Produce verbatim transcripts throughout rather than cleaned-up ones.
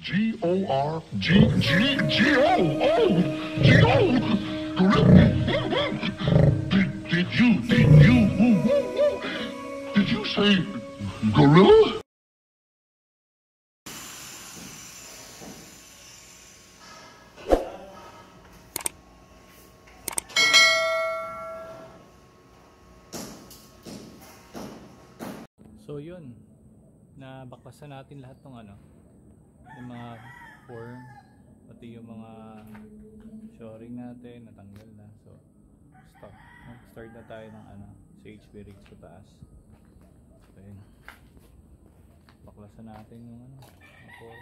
G O R G G G O O G O. Did, did you did you did you say gorilla? So yun, nabaklasan natin lahat ng ano, yung mga form, pati yung mga shoring natin, natanggal na. So stop, start na tayo ng ano, C H B rigs sa taas. So yun, baklasan natin yung ano, mga form.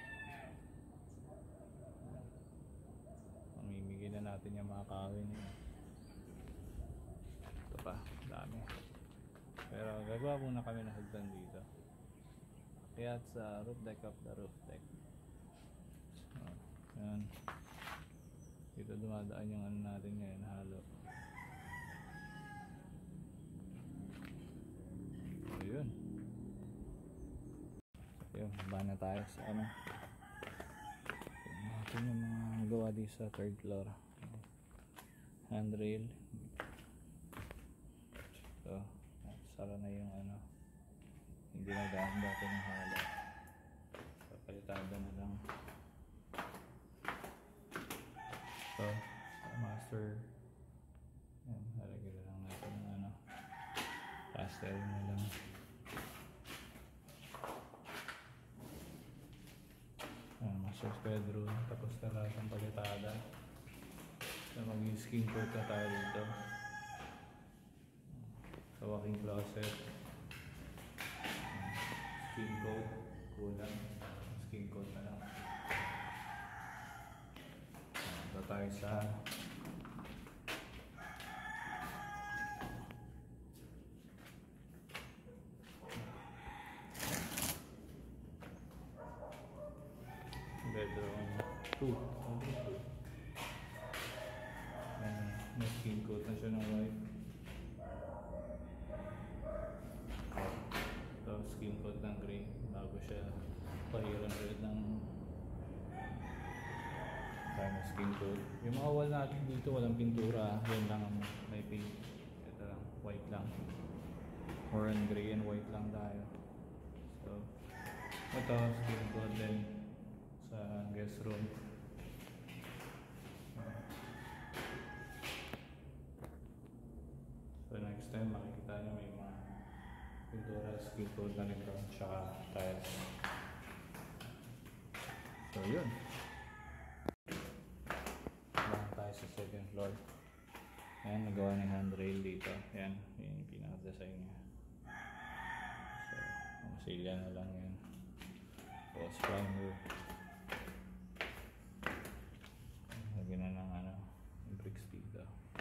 Mamimigay na natin yung mga kawin na yun. Ito pa, dami. Pero gagawa muna kami ng hagdan dito. Kaya sa roof deck of the roof deck. Oh, yan. Dito dumadaan yung ano natin ngayon, halo. So yun. Yun, baba na tayo sa ano. Ito yung mga gawa dito sa third floor. Handrail. So sara na yung ano, hindi na daan dati ng halo, papalitada na lang. So master, yan, halagyan na lang natin ng ano, pastel na lang. Yan, master's bedroom, tapos na lahat ng palitada. So mag-skin coat na tayo dito sa walk-in closet. Skin coat, kulang, skin coat na lang. Ito tayo sa bedroom two. May skin coat na siya ng white. Skin coat ng gray bago siya pahiran ulit ng kind of skin coat. Yung mga wall natin dito walang pintura, yan lang ang may paint. Ito lang, white lang, or on gray and white lang tayo. So ito skin coat din sa guest room. So next time makikita nyo may mga pintura, skin coat na rin ito, tsaka tiles. So yun, bahan tayo sa second floor. Ayan, nagawa ng handrail dito. Ayan, yun yung pinaka-design niya. So masilya na lang yan. Tapos primer, lagyan na ng ano, yung bricks dito.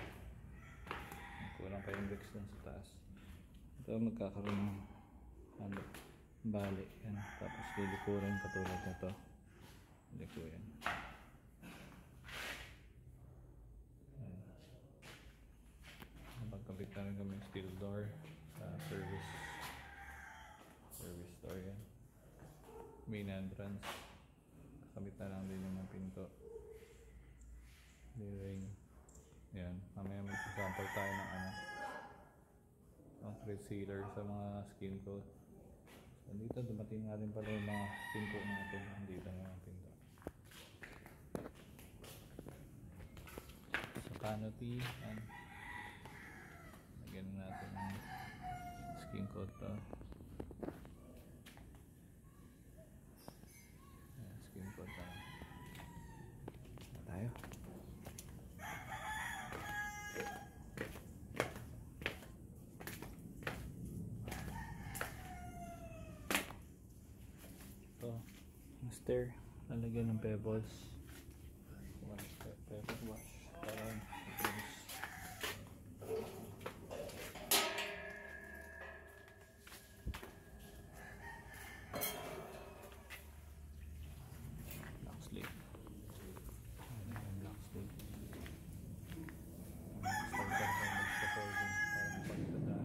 Kulang pa yung bricks dun sa taas. Ito magkakaroon ng ano, bali yan. Tapos lilikurin katulad na ito, likurin. Magkabit na rin kami steel door sa service service door yan. Main entrance, kakabit na lang din yung mga pinto, ring yan. Mamaya may example tayo ng ano, concrete sealer sa mga skin coat. So dito dumating nga rin pala yung mga pinto natin. Dito na yung pinto. Sa canopy, yan. Lagyan natin ng skin coat to. Yan, skin coat to. Na tayo. Stair, lalagyan ng pebbles. One step, pebble wash. Parang black slate. Black slate. Starter pa mag-supporting para mapagdadaan.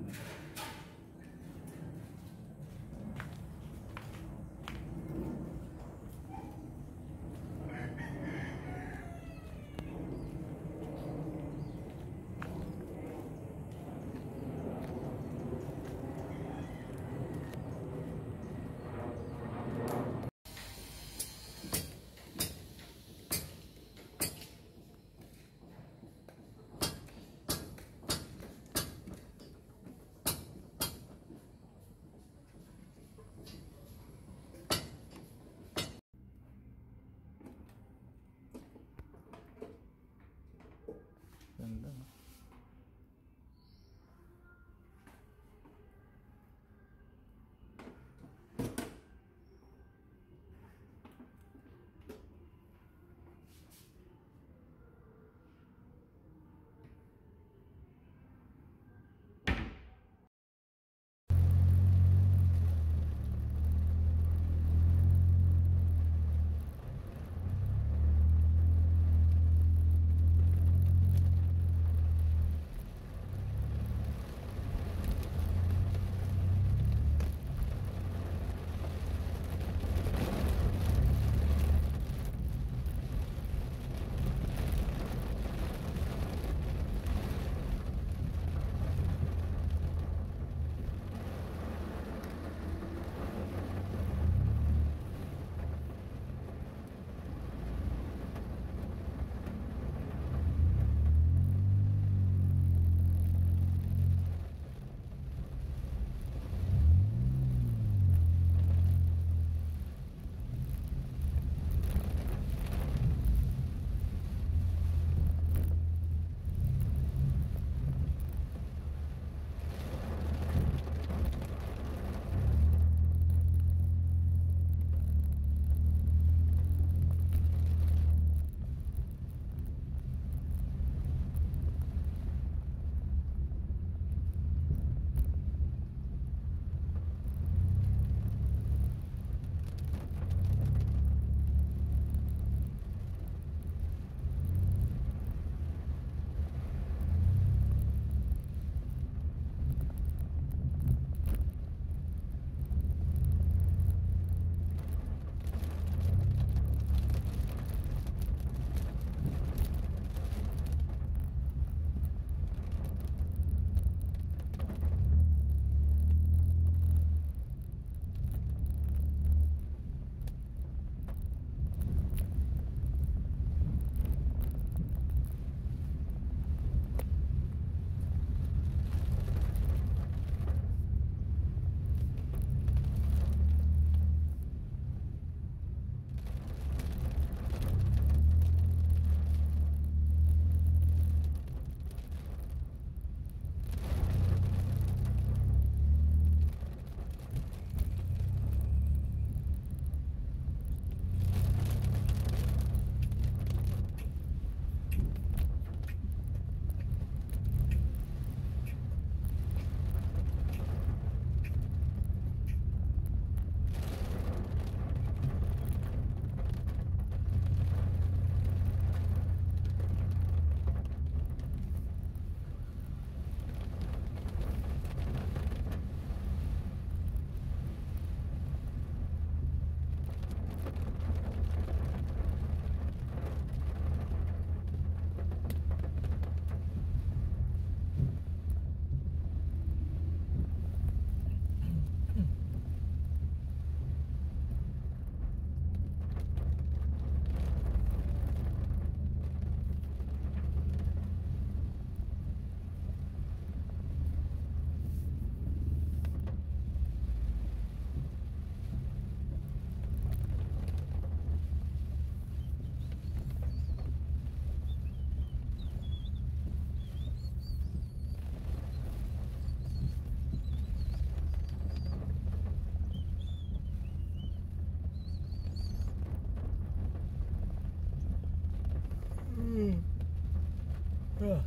Ah.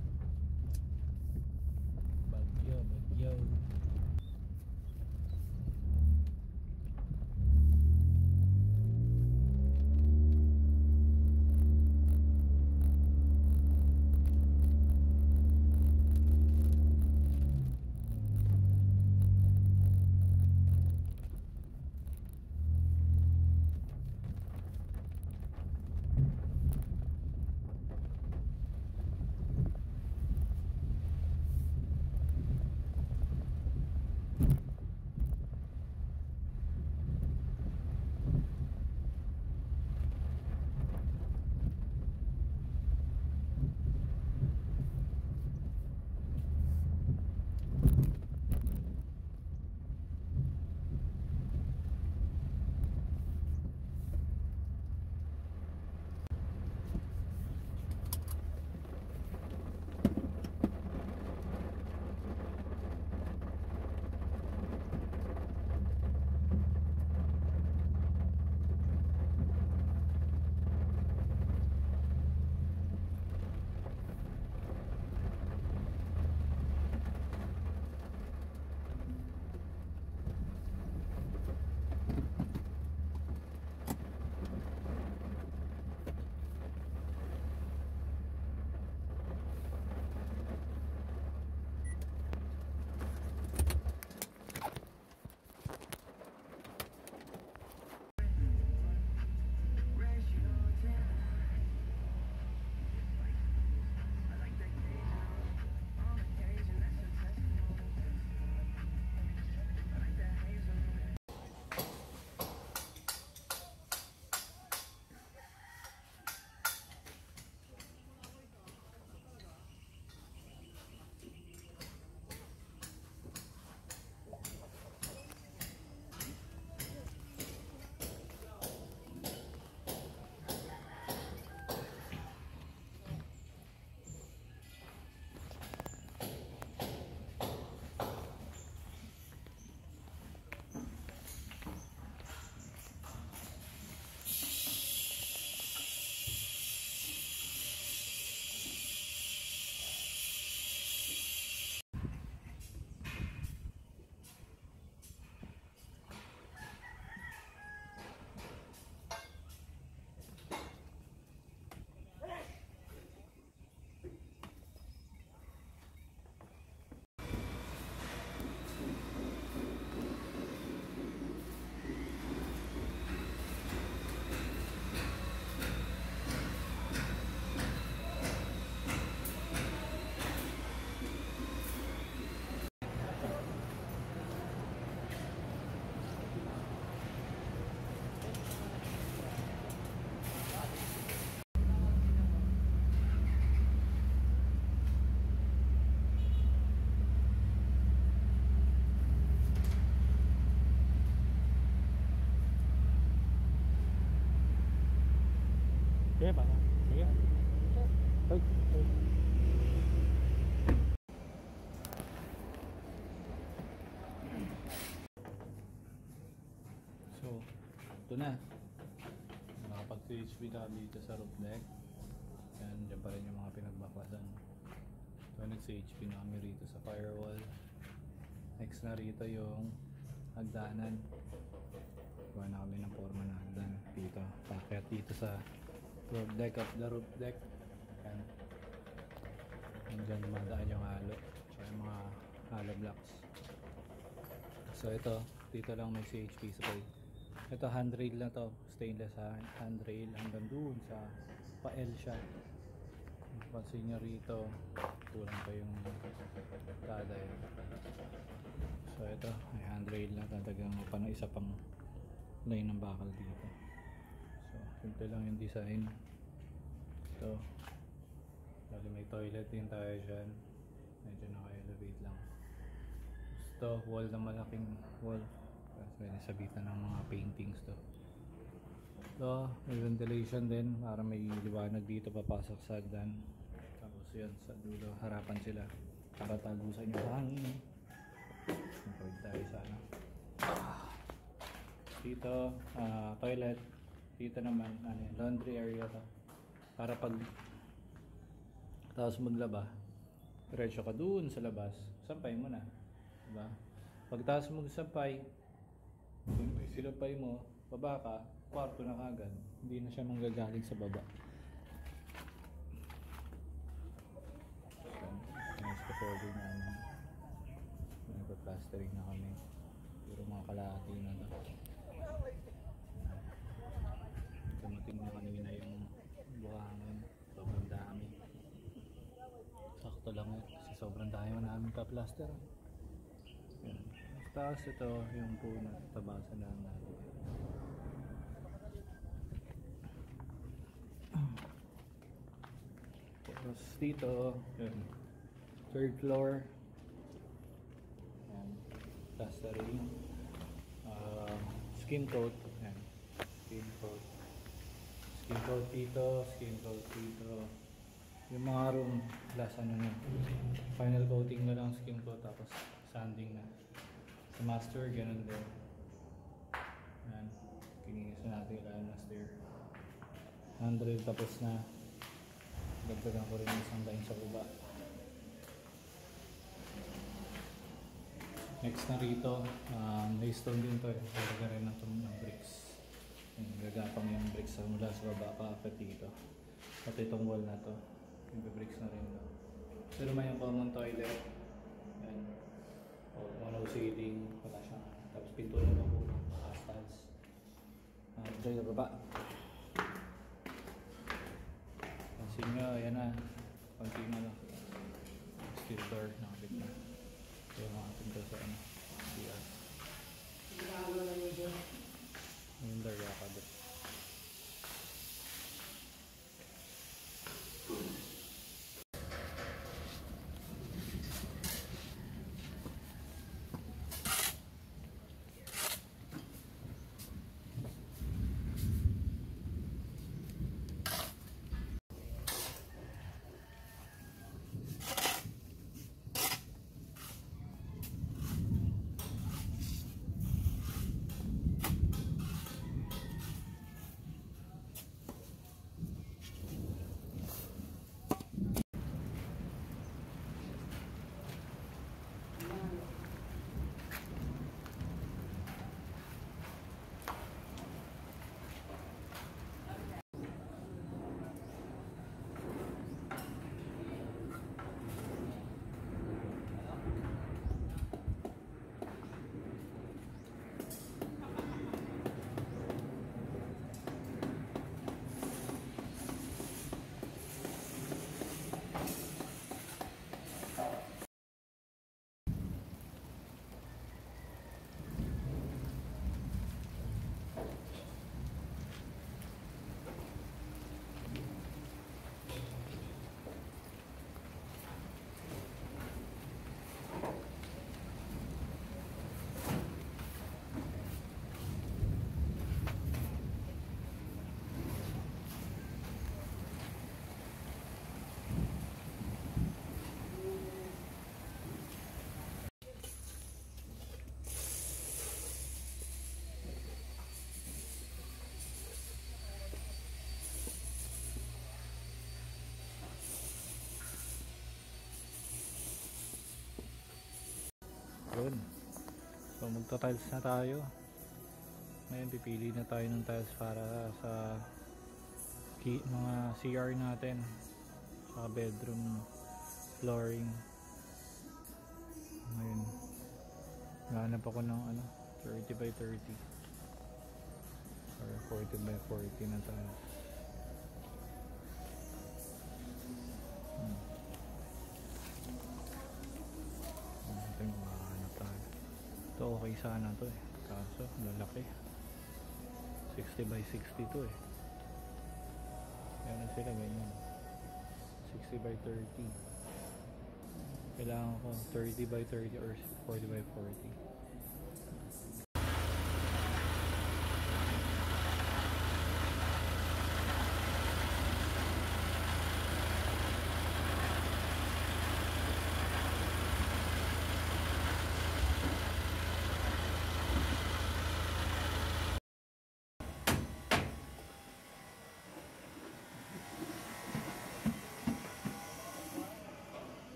Bagyo, bagyo. Sige ba? Sige. Hoy. So, ito na. Nakapag-T H P na dito sa roof deck. Yan, dyan pa rin yung mga pinagbaklasan. So, nag-C H P na kami rito sa firewall. Next na rito yung hagdanan. Kuha na kami ng forma na hagdan dito. Pakyat dito sa roof deck of the roof deck. Yan. Hanggang madaan yung halo. So, yung mga halo blocks. So, ito. Dito lang may C H P supply. Ito handrail na to. Stainless handrail hanggang doon sa pa-L siya. Pansin nyo rito, kulang pa yung taday. So ito, may handrail na, tatagang pa na isa pang line ng bakal dito. So simple lang yung design. Ito, dali may toilet din tayo dyan, medyo naka-elevate lang. Ito, wall na malaking wall, pwede sabitan ng mga paintings to. So, may ventilation din para may liwanag dito papasok sa hagdan. Tapos yun, sa dulo, harapan sila para tagusan yung hangin. Pwede tayo sa ano. Dito, uh, toilet. Dito naman, ano, laundry area to. Para pag Tapos maglaba, diretso ka dun sa labas, sampay mo na, diba? Pagtapos mo sampay, silapay mo, baba ka, kwarto na kagad, hindi na siya manggagaling sa baba. Nice ka-folder namin, nagpa-plastering na kami, pero mga kalahati na lang. Dumating na kanina yung buhangin, sobrang dami. Sakto lang eh, kasi sobrang dami na namin pa-plaster. Yan. Tapos ito yung puno, tabasan lang natin. Tapos dito, yun, third floor. Yan, plastering. Uh, skin coat. Yan, skin coat. Skin coat dito, skin coat dito. Yung mga room, last ano na, final coating na lang skin coat, tapos sanding na. Sa master, ganun din. Yan, kininis na natin yung na stair. one hundred tapos na. Dagdagan ko rin yung isang line sa baba. Next na rito, um, may stone din to eh. Talaga rin ng, ng bricks. Yung gagapang yung bricks sa mula sa baba pa akit dito. Pati itong wall na to, yung bricks na rin to. Pero may yung common toilet. Yan. O, mono ceiling, wala siya. Tapos pinto na po, asphalts. Uh, dito sa baba. Pansin nyo, ayan na. Pansin na lang. Steel door, nakabit na. Ito yung mga pinto sa ano, C R. Yung door nakabit. Yun. So magta-tiles na tayo. Ngayon pipili na tayo ng tiles para sa key, mga C R natin, sa bedroom flooring. Ngayon nahanap ako ng ano, thirty by thirty or forty by forty na tiles. Hmm. Natin mahanap tayo. Ito okay sana to eh, kaso lalaki. Sixty by sixty to eh. Kaya na sila ganyan. Sixty by thirty. Kailangan ko thirty by thirty or forty by forty.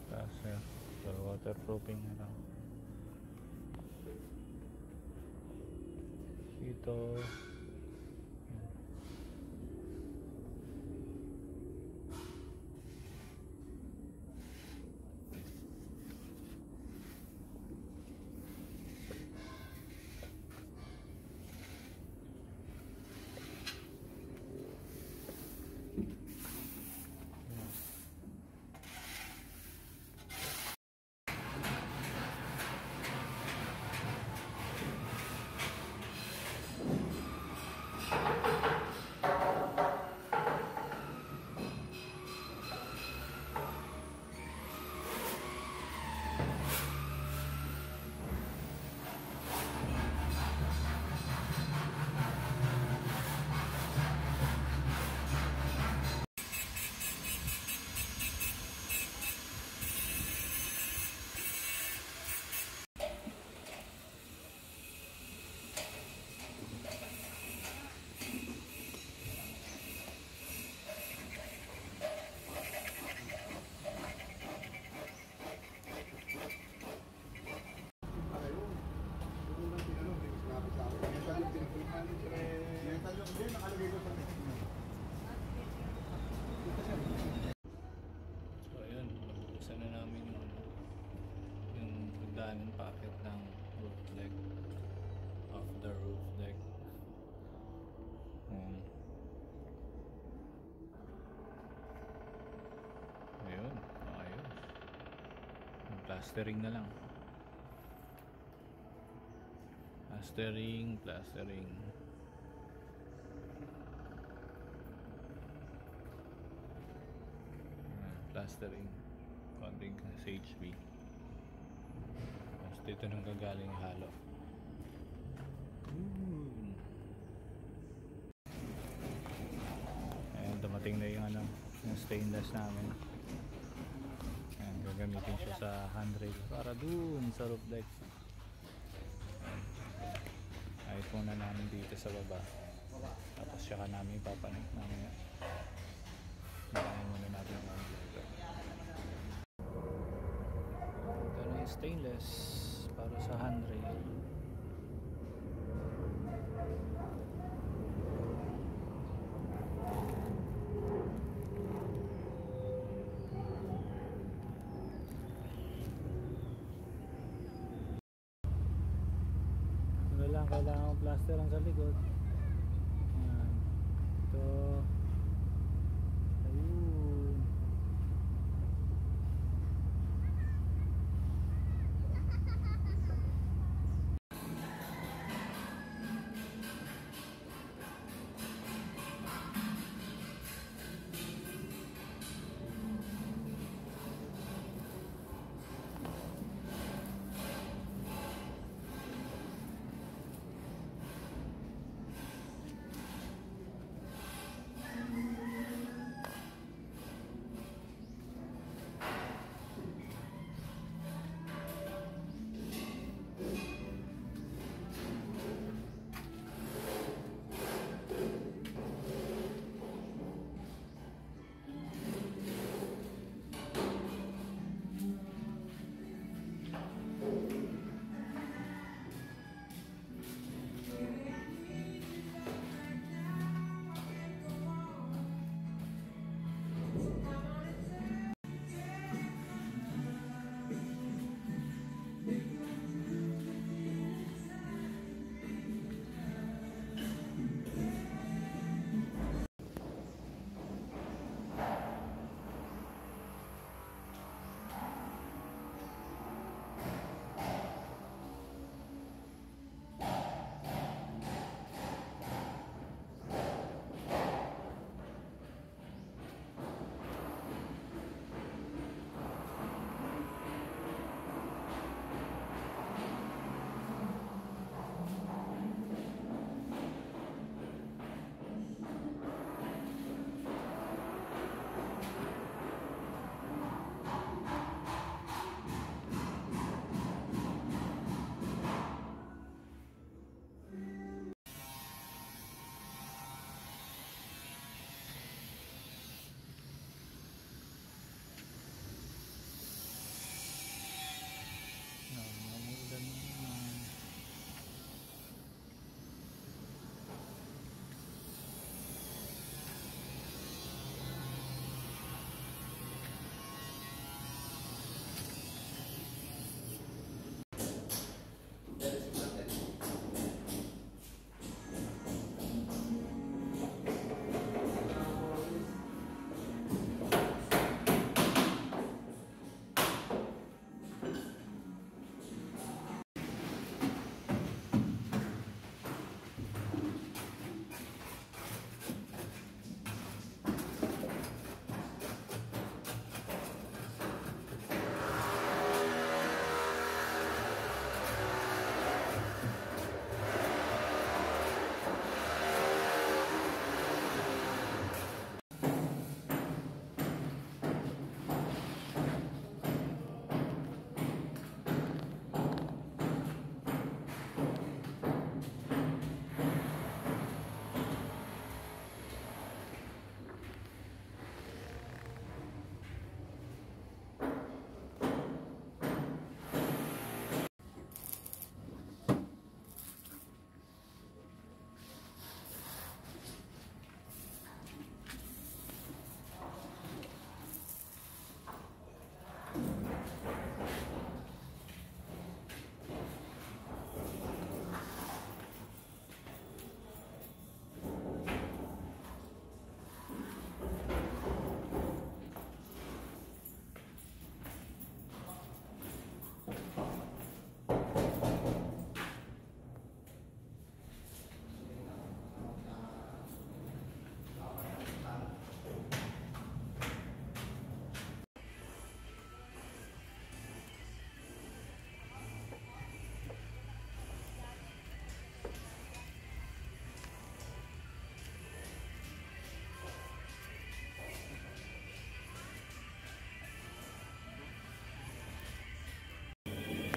plaster. So waterproofing na lang. Dito. So ayun, nabubusan na namin yung yung pagdaanan packet ng roof deck, off the roof deck. um, ayun, ayos. Plastering na lang. Plastering, plastering. Plastering, konting sa H B. Tapos dito nang gagaling yung halo. Ooh. Ayan, dumating na yung ano, yung stainless namin. Ayan, gagamitin siya sa handrail para dun sa roof deck. Ayos muna namin dito sa baba. Tapos siya ka namin ipapanik namin. Nakain muna natin ang mga dito. Ito na yung stainless para sa handrail. Ito lang, kailangan ng plaster ang sa likod. Ayan. Ito. Ayun.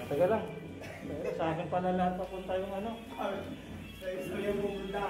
Taga lang. Pero sa akin pala lahat papunta yung ano. Sa istorya pupunta.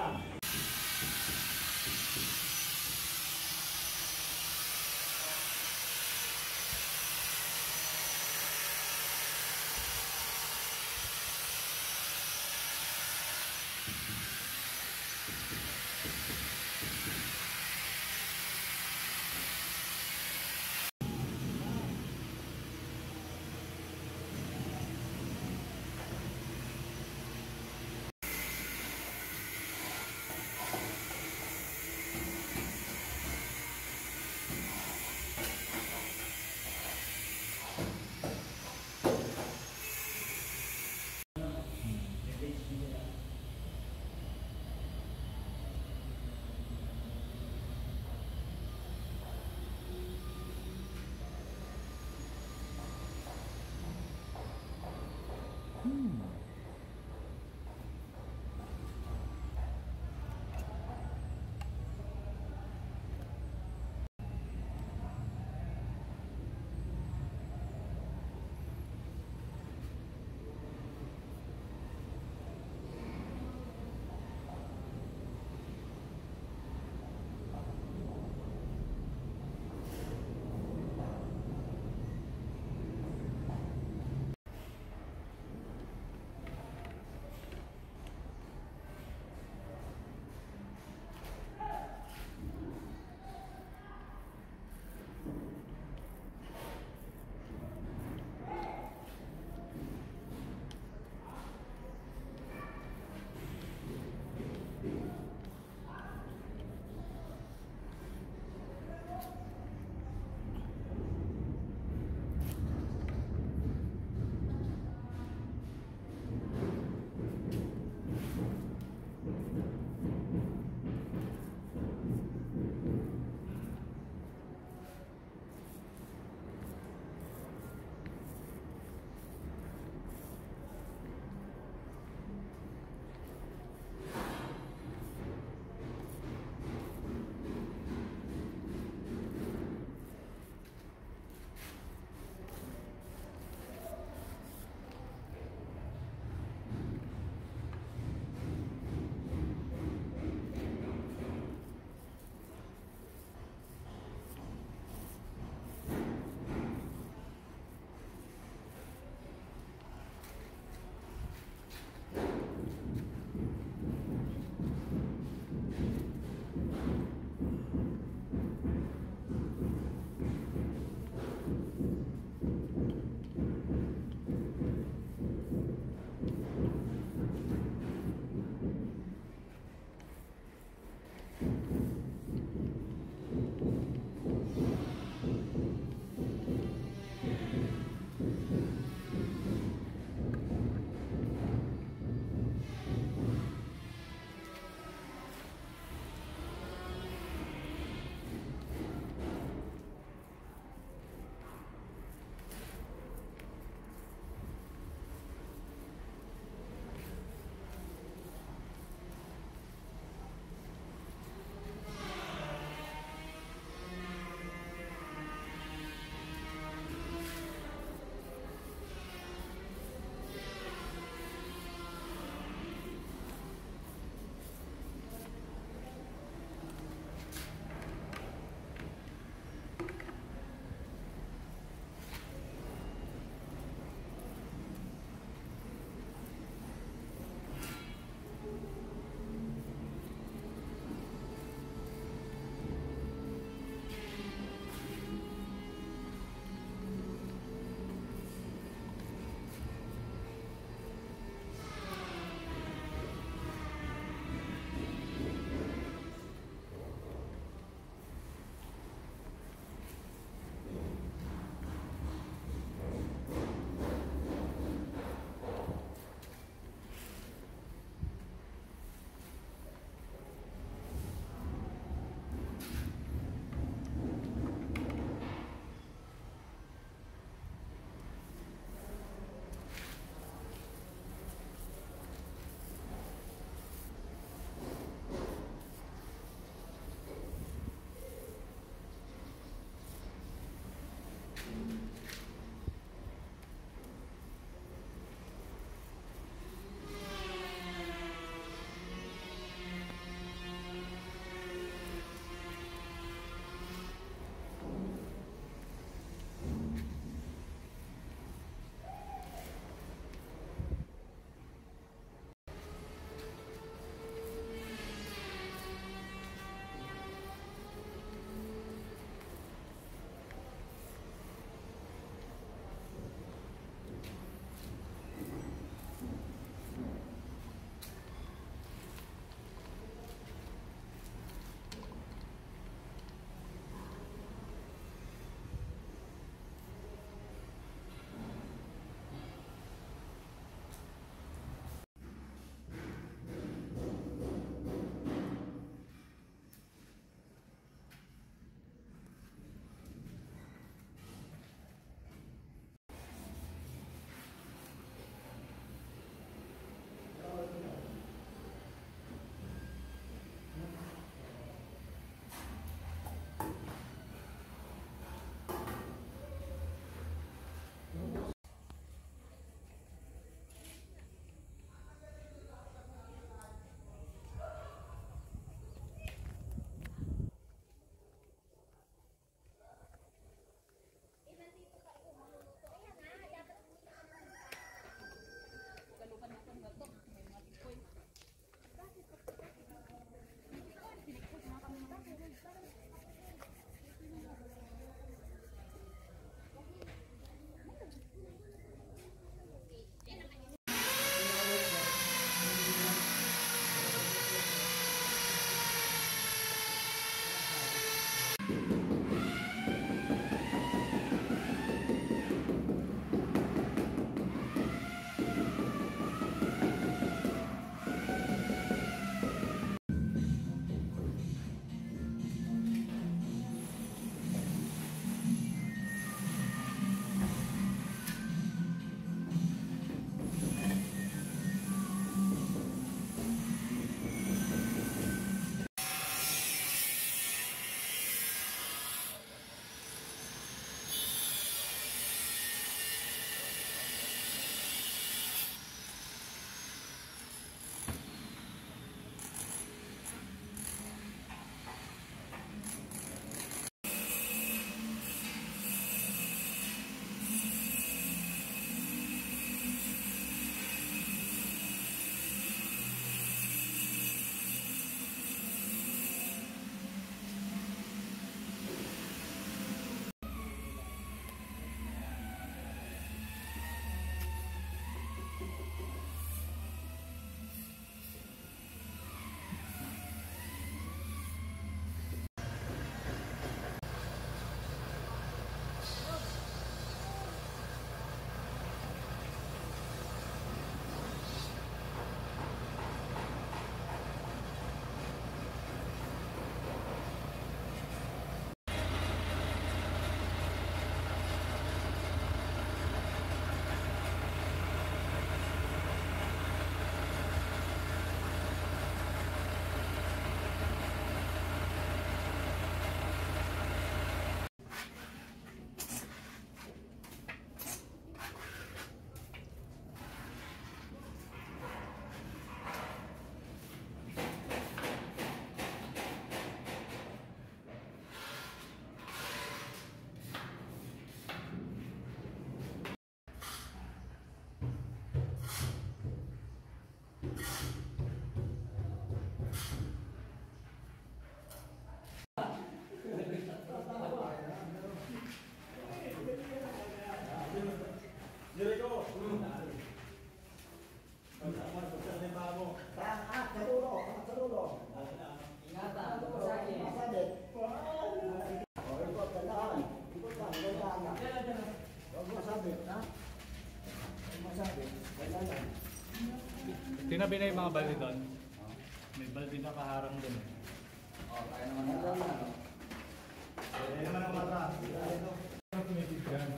Katabi na yung mga balde doon. May balde na kaharang doon eh. Oh, kaya naman na. Kaya naman ang mata. Automated gun.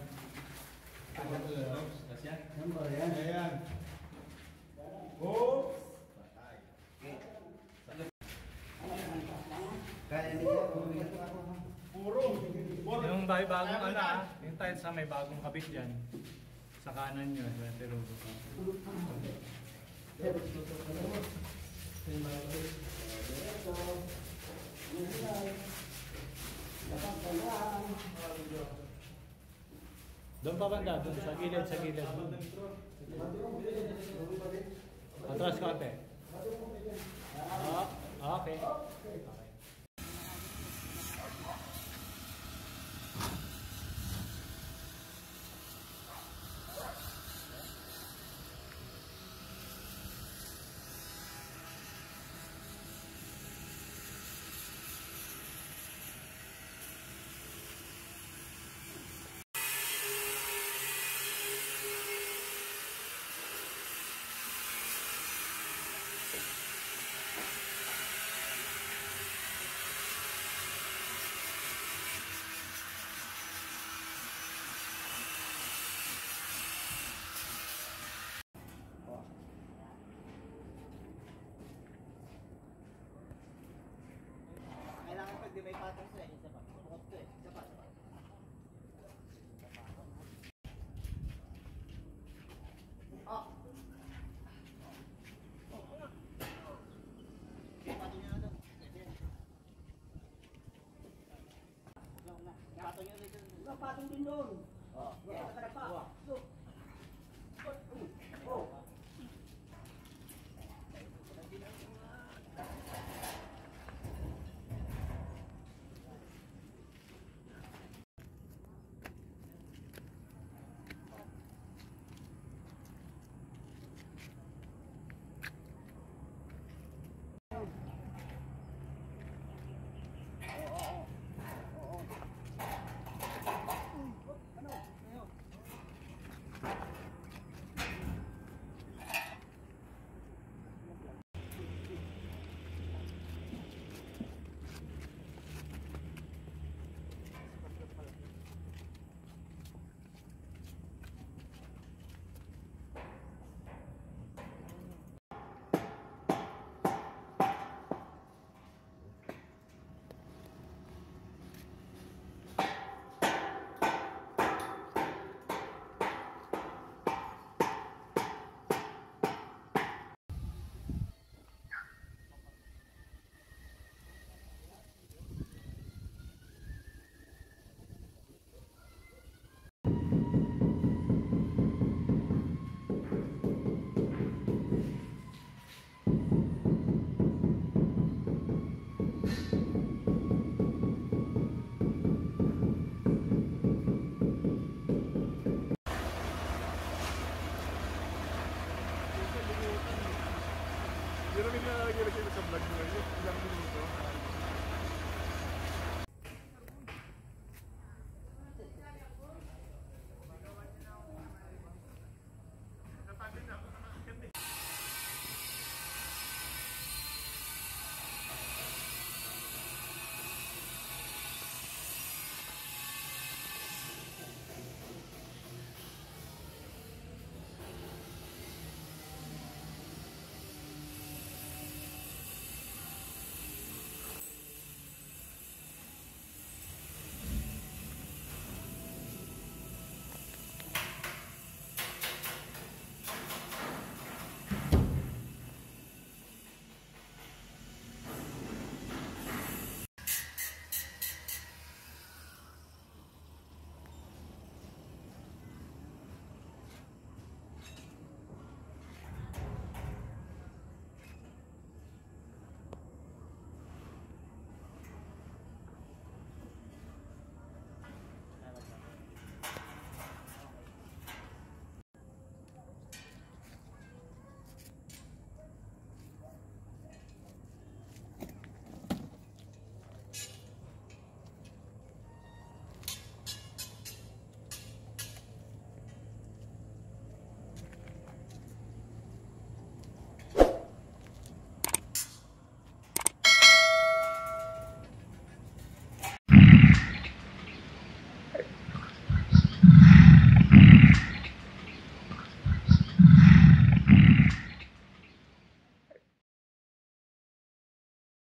Tapos yan? Yan ba yan? Ayan. Oh! Kaya niya. Puro. Yung may bagong ano ah, yung tiles sa may bagong kabit dyan. Sa kanan nyo, sa Terugo. Doon pa banda, doon sa gilid, sa gilid. Atras konti. Ah, okay. Okay. Kailangan pag di may patong sa isa pa. Bukod ko eh. Isa pa. Isa pa. Oh. Patong nyo na doon. Patong nyo na doon. Patong din doon. Oh. Kaya ka na pa.